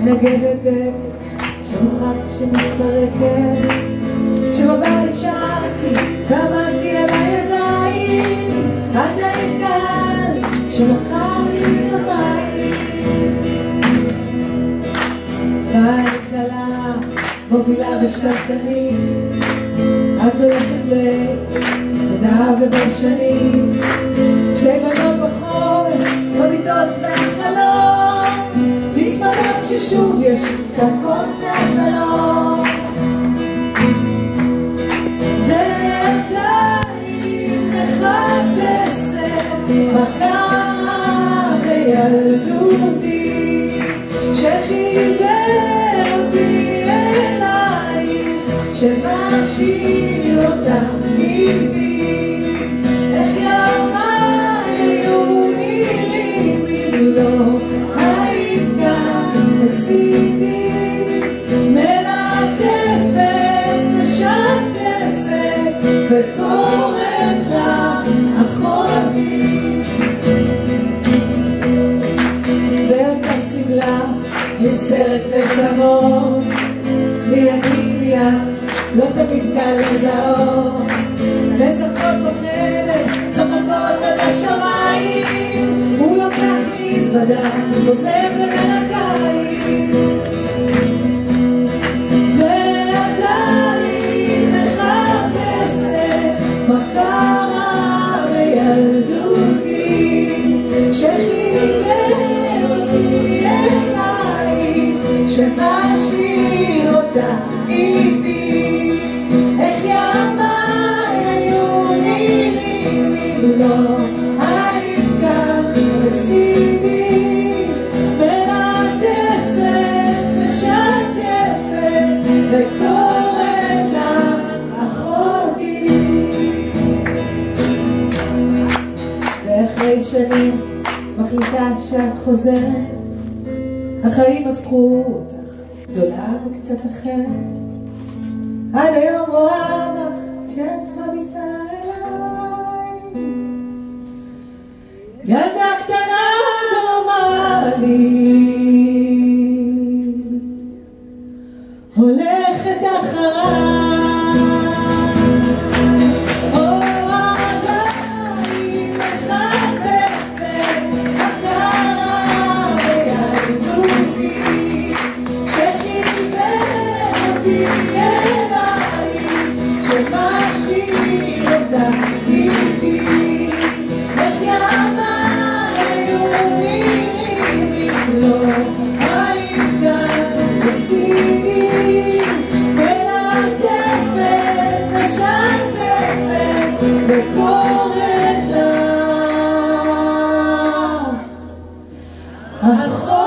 מנגדת שמוחק שמתפרקת, כשבבית שערתי ועמדתי על הידיים, את היית קהל שמחר לי כפיים. והיית קלה מובילה ושתלטנית, את הולכת לדעה ובלשנית, שתי בנות בחורף במיטות והחלום, נצמדות ששוב יש צעקות מהסלון, ועדיין מחפשת מה קרה בילדותי שחיבר אותי אלייך, שמשאיר אותך איתי. איך ימיי היו נראים אם לא היית כאן לצידי, מלטפת משתפת וקוראת לה אחותי. ואותה סמלה עם סרט וצמור, לידי ליד לא תמיד קל לזהות, משחקות בחדר, צוחקות עד השמיים, הוא לוקח מזוודה, עוזב לבינתיים. ועדיין מחפשת מה קרה בילדותי שחיבר אותי אלייך, שמשאיר אותה איתי. איך ימיי היו נראים אם לא היית כאן לצידי, מלטפת משתפת וקוראת לה אחותי. ואחרי שנים מחליטה שאת חוזרת, החיים הפכו אותך גדולה וקצת אחרת, עד היום רואה בך כשאת מביטה אליי, ילדה קטנה נורמלית הולכת אחריי. וקוראת לך אחותי.